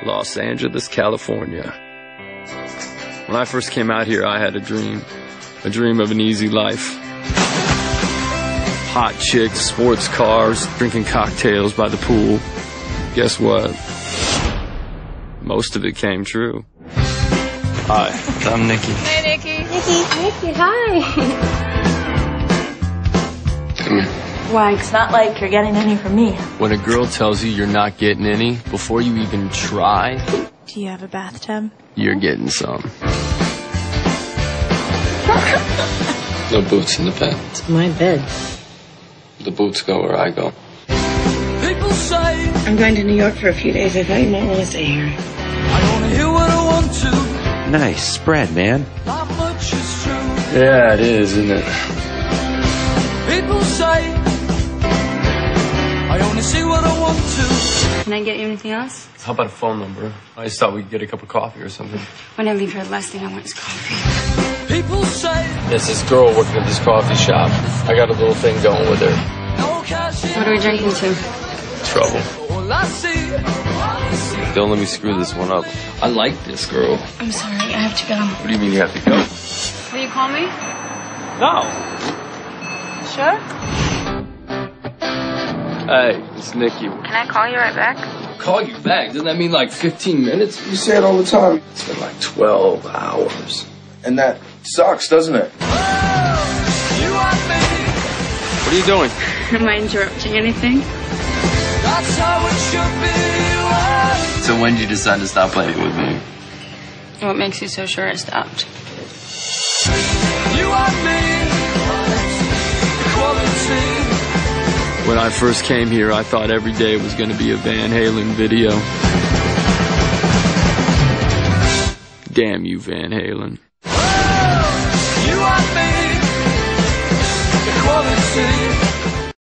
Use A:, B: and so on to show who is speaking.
A: Los Angeles, California. When I first came out here, I had a dream of an easy life. Hot chicks, sports cars, drinking cocktails by the pool. Guess what? Most of it came true. Hi, I'm Nikki.
B: Hey, Nikki.
C: Nikki, hi.
A: Come here.
B: Why? It's not like you're getting any from me.
A: When a girl tells you you're not getting any, before you even try,
B: Do you have a bathtub?
A: you're getting some. No boots in the bed.
C: It's my bed.
A: The boots go where I go.
D: People say
C: I'm going to New York for a few days. I thought you might want to stay here.
D: I only hear what I want to.
E: Nice spread, man.
D: Not much is true.
A: Yeah, it is, isn't it?
D: People say I only see what I want to.
F: Can I get you anything else?
A: How about a phone number? I just thought we could get a cup of coffee or something.
F: When I leave here, the last thing I want is coffee.
D: People say
A: There's this girl working at this coffee shop. I got a little thing going with her.
D: no cash in
F: What are we drinking to?
A: Trouble.
D: all I see.
E: Don't let me screw this one up.
A: I like this girl.
F: I'm sorry, I have to go.
A: What do you mean you have to go?
F: Will you call me?
A: No.
F: Sure.
A: Hey, it's Nikki.
F: Can I call you right back?
A: Call you back? Doesn't that mean like 15 minutes? You say it all the time. It's been like 12 hours.
G: And that sucks, doesn't it?
D: You and me,
A: What are you doing?
F: Am I interrupting anything?
D: that's how it should be.
A: So when did you decide to stop playing with me?
F: What makes you so sure I stopped?
D: You and me, equality.
A: When I first came here, I thought every day was going to be a Van Halen video. Damn you, Van Halen.